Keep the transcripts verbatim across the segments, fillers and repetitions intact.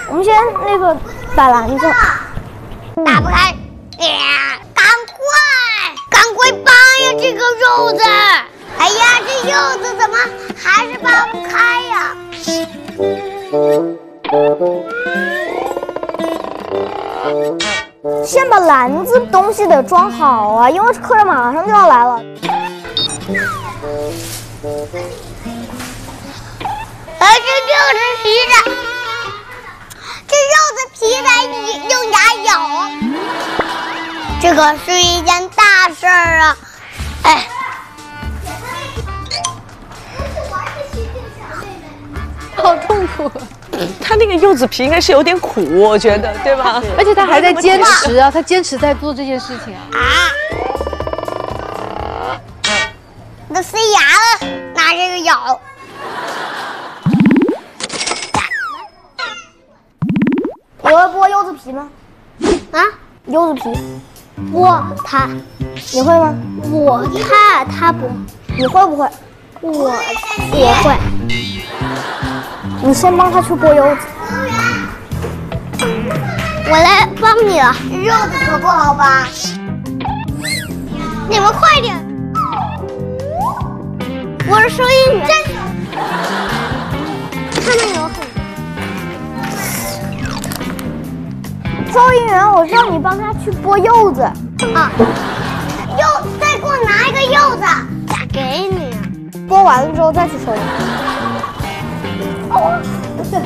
我们先那个摆篮子， 打不开，哎呀，赶快，赶快搬呀这个柚子！哎呀，这柚子怎么还是搬不开呀？ 先把篮子东西得装好啊，因为客人马上就要来了。 哎，这柚子皮的，这柚子皮得用牙咬，这可是一件大事儿啊！哎。 好痛苦。 他那个柚子皮应该是有点苦，我觉得，对吧？ 而且他还在坚持啊，他坚持在做这件事情啊。 啊！都塞牙了，拿这个咬。 你会剥柚子皮吗？ 啊， 柚子皮， 我他， 你会吗？ 我他他不， 你会不会？ 我我会。 你先帮他去剥柚子。 我来帮你了，柚子可不好吧？你们快点！我是收银员，他们有很收银员，我让你帮他去剥柚子。 啊，柚，再给我拿一个柚子，咋给你啊？ 剥完了之后再去收银。哦，对。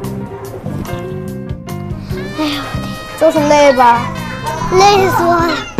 哎呀，就是累吧？ 累死我了。